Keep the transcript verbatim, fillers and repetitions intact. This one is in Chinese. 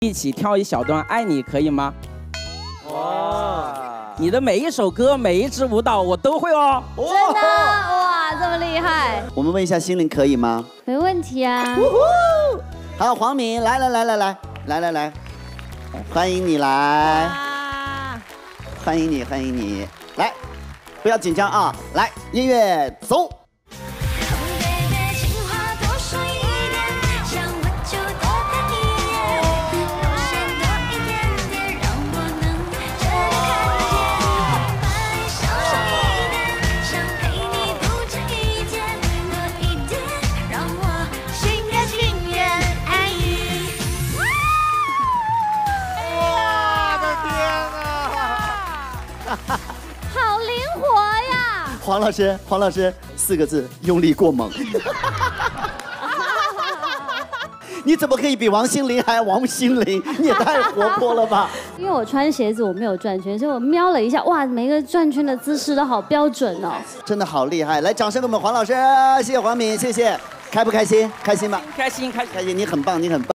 一起跳一小段《爱你》，可以吗？哇！你的每一首歌、每一支舞蹈我都会哦。 真的哇，这么厉害！ 我们问一下心灵可以吗？ 没问题啊。 好，黄敏，来来来来来来来来，欢迎你来，欢迎你，欢迎你，来，不要紧张啊，来，音乐走。 好灵活呀！ 黄老师，黄老师，四个字，用力过猛。你怎么可以比王心凌还王心凌？你也太活泼了吧！ 因为我穿鞋子我没有转圈，所以我瞄了一下，哇，每个转圈的姿势都好标准哦。 真的好厉害！来，掌声给我们黄老师，谢谢黄敏，谢谢。开不开心？开心吗？ 开心，开心， 开心！你很棒，你很棒。